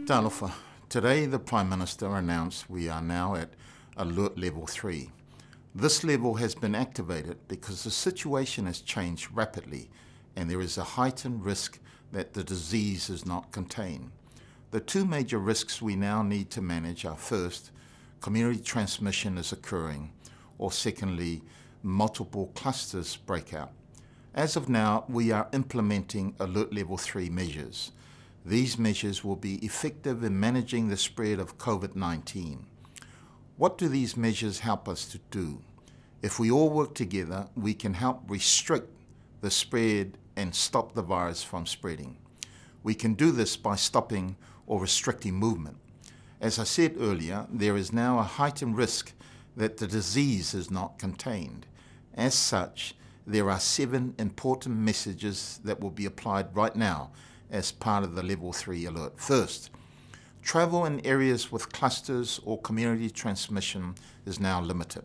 Talofa, today the Prime Minister announced we are now at Alert Level 3. This level has been activated because the situation has changed rapidly and there is a heightened risk that the disease is not contained. The two major risks we now need to manage are first, community transmission is occurring, or secondly, multiple clusters break out. As of now, we are implementing Alert Level 3 measures. These measures will be effective in managing the spread of COVID-19. What do these measures help us to do? If we all work together, we can help restrict the spread and stop the virus from spreading. We can do this by stopping or restricting movement. As I said earlier, there is now a heightened risk that the disease is not contained. As such, there are 7 important messages that will be applied right now as part of the Level 3 alert. First, travel in areas with clusters or community transmission is now limited.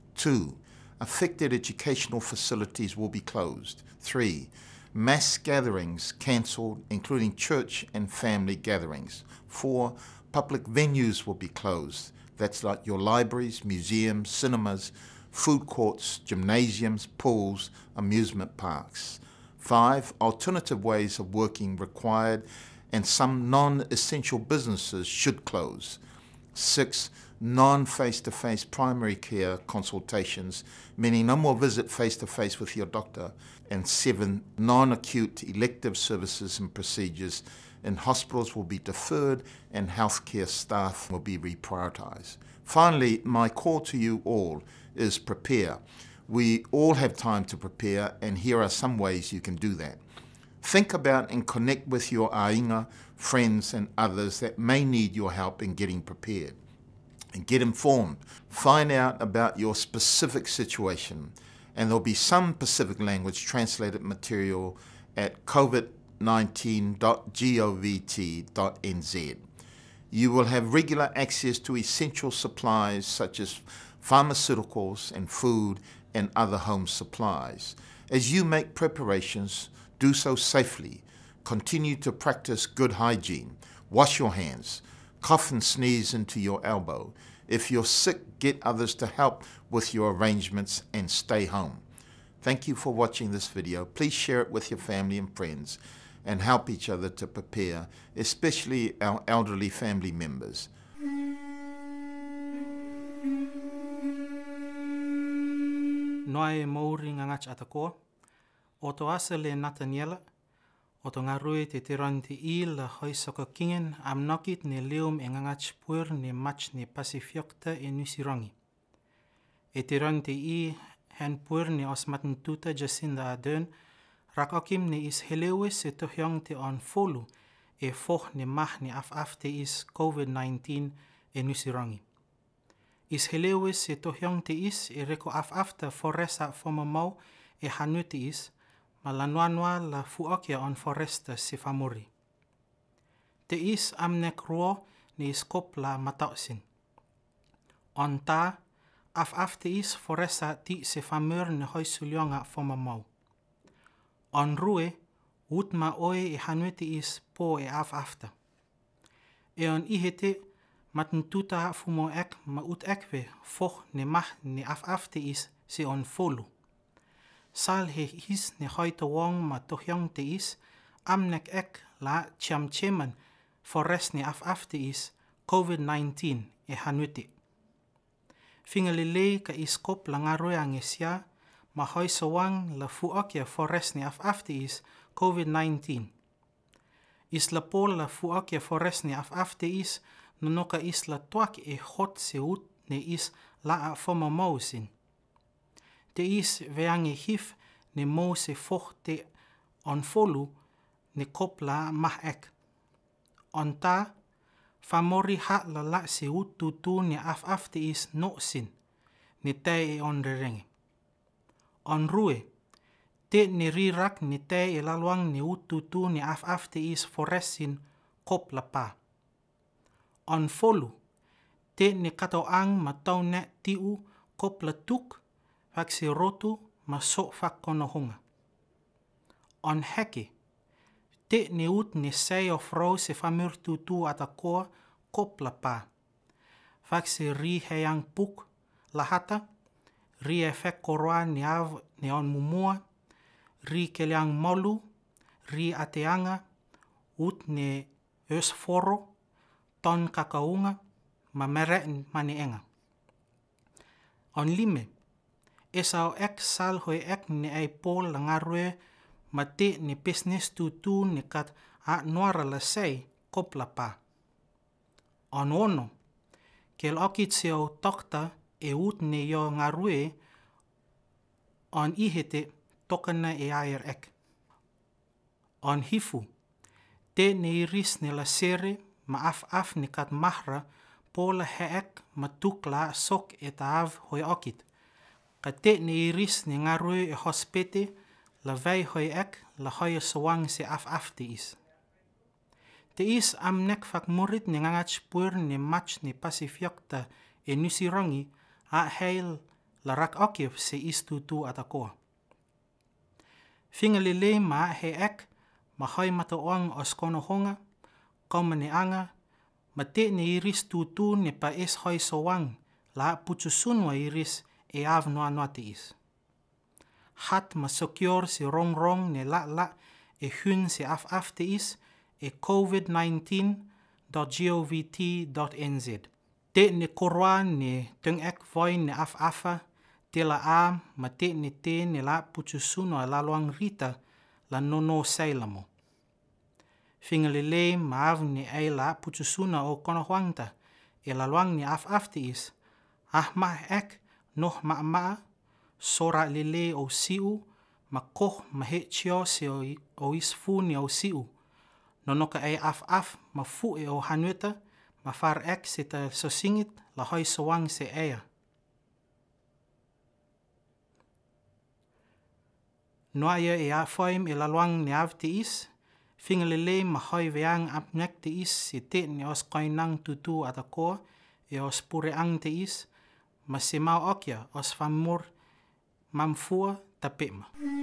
2, affected educational facilities will be closed. 3, mass gatherings cancelled, including church and family gatherings. 4, public venues will be closed. That's like your libraries, museums, cinemas, food courts, gymnasiums, pools, amusement parks. 5, alternative ways of working required and some non-essential businesses should close. 6, non-face-to-face primary care consultations, meaning no more visit face-to-face with your doctor. And 7, non-acute elective services and procedures in hospitals will be deferred and healthcare staff will be reprioritised. Finally, my call to you all is prepare. We all have time to prepare, and here are some ways you can do that. Think about and connect with your ainga, friends and others that may need your help in getting prepared. And get informed. Find out about your specific situation, and there'll be some Pacific language translated material at covid19.govt.nz. You will have regular access to essential supplies such as pharmaceuticals and food and other home supplies. As you make preparations, do so safely. Continue to practice good hygiene. Wash your hands. Cough and sneeze into your elbow. If you're sick, get others to help with your arrangements and stay home. Thank you for watching this video. Please share it with your family and friends and help each other to prepare, especially our elderly family members. Noa'ia mauri ngangach atakoa, o to asa le Nataniela, o to ngarui te tiranti I la hoisaka kingen am nokit ne leum e ngangach puer ne match ne Pasifika e nusirangi. E tiranti I hen puer ne osmatentuta Jacinda Ardern, rakokim ne is helewis e tohyang te on folu e foch ne mah ne af te is Covid-19 e nusirangi. Is helewis e tohyang te is e reko afta foresta fomamau e hanu te is, ma la noa la Fãiåk on foresta se famuri. Te is amnek ruo ne is kop la matausin. On ta, af te is foresta ti se famur ne hoisulyonga fomamau. On rue, utma oe e hanu te is po e afta. E on ihete, matentuta fumo ek ma ut ekwe foch ne mah ne afte is se on folu. Sal he is ne hoito wong ma tohyang te is amnek ek la cheman forest ne afte is Covid-19 e hanute. Fingalele ka is kop la ngaroe angesia ma hoiso wang la Fãiåk forest ne afte is Covid-19. Is la pol la Fãiåk forest ne afte is nonoka is la tuak e hot se ut ne is la a foma mausin. Te is veang e hif ne mo se foch te on folu ne kop la mah ek. On ta, famori ha la se ut tutu ne afte is no sin, ne te e on rerenge. On rue, te ne rirak ne te e laluang ne ut tutu ne afte is foresin kop la pa. On folu, te ne kato ang matau ne tiu kop la tuk, wak se rotu ma so wak kono honga. On heke, te ne ut ne sei o frou se famir tutu atakoa kopla pa. Fak se ri heyang puk lahata, ri efek koroa ne av ne on mumua, ri keliang molu, ri ateanga, ut ne eusforo, ton kakaunga, ma mere mane enga. On lime, esau ek sal hoi ek ne ai pol la ngarue ma te ne business tutu ne kat a noara la sei kopla pa. On ono, kel okit se o tokta e ut ne yo ngarue on ihete tokana e air ek. On hifu, te ne iris ne la sere ma af ne kat mahra pola heek ma tukla sok e taav hoi okit. Ka te ne iris ne ngarue e hospete la vei hoi ek la hoi sawang se af te is. Te is am nek fak murit ne ngangach puer ne match ne Pasifika e nusirongi a heil la rak okif se is tutu atakoa. Fingalele ma he ek ma hoi mataoang o skono honga, kaumane anga, ma te ne iris tutu ne pa es hoi sawang la putusunwa iris e av noa te is. Hat ma secure se rong ne la e hun se af te is e covid19.govt.nz. Te ne korwa ne tung ek voi ne afa te la a ma te ne la putusunwa la loang rita la nono sailamo. Fingalele ma av ne ai la putusuna o konohuangta e la loang ne af te is. Ma ek noh ma sora lele o siu, ma koh ma he chio se o isfu ni o siu. Nonoka ai af ma fu e o hanueta, ma far ek se ta sosingit la hoi sawang se ea. Noa'ia e a foim e la luang ne av te is, fingalele ma hoi veang apnek te is se te ne os koinang tutu atakoa e os pureang te is, ma se mau okia os famur mamfua tapema.